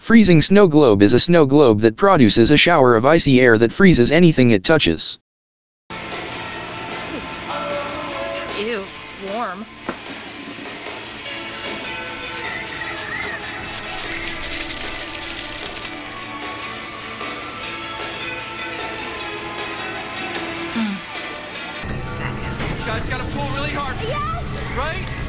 Freezing snow globe is a snow globe that produces a shower of icy air that freezes anything it touches. Ew, warm. You guys gotta pull really hard. Yes! Right?